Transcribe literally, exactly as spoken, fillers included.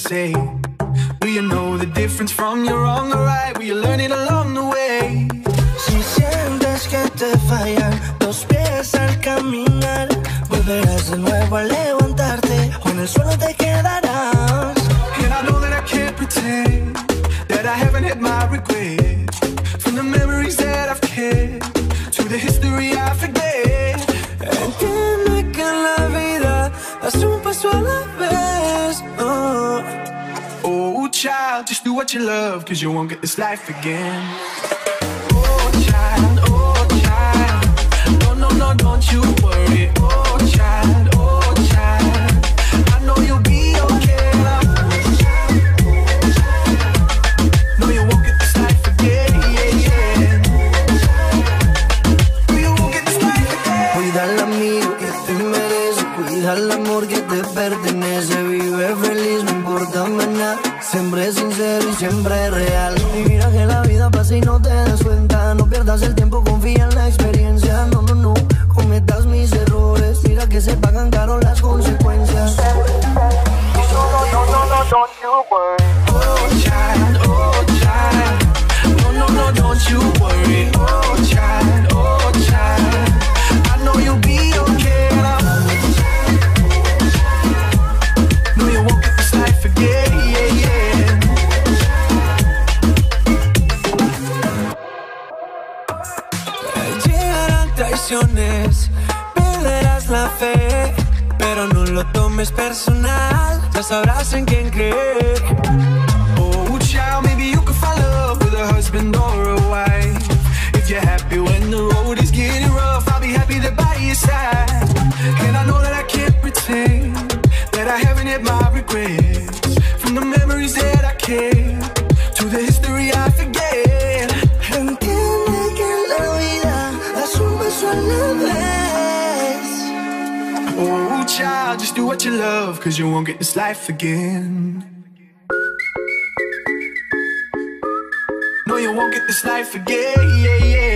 say? Do you know the difference from your wrong or right? Will you learn it along the way? Si sientes que te fallan dos pies al caminar, volverás de nuevo a levantarte o en el suelo te quedarás. And I know that I can't pretend that I haven't had my regrets. From the memories that I've kept to the history I forget. Entiende que en la vida das un paso a la vez. Oh, oh child, just do what you love, cause you won't get this life again. Oh child, oh child, no, no, no, don't you worry. Oh child, oh child, I know you'll be okay. No, you won't get this life again, yeah, yeah. No, you won't get this life again. Cuida el amigo que te merece, cuida el amor que te pertenece. Vive feliz, no importa nada, siempre sincero y siempre real. Y mira que la vida pasa y no te das cuenta. No pierdas el tiempo, confía en la experiencia. No, no, no, cometas mis errores. Mira que se pagan caro las consecuencias. No, no, no, no, no, don't you worry. Oh child, oh child, no, no, no, don't you worry. Oh child, oh child, I know you'll be okay. No, you won't get this life again, yeah, yeah. Llegarán traiciones, perderás la fe, pero no lo tomes personal, ya sabrás en quién creer. Oh child, maybe you could find love with a husband or a wife. If you're happy when the road is getting rough, I'll be happy to by your side. And I know that I can't pretend that I haven't had my regrets. From the memories that I kept to the history I forget. Entiende que en la vida das un paso a la vez. Oh child, just do what you love, cause you won't get this life again. No, you won't get this life again, yeah, yeah.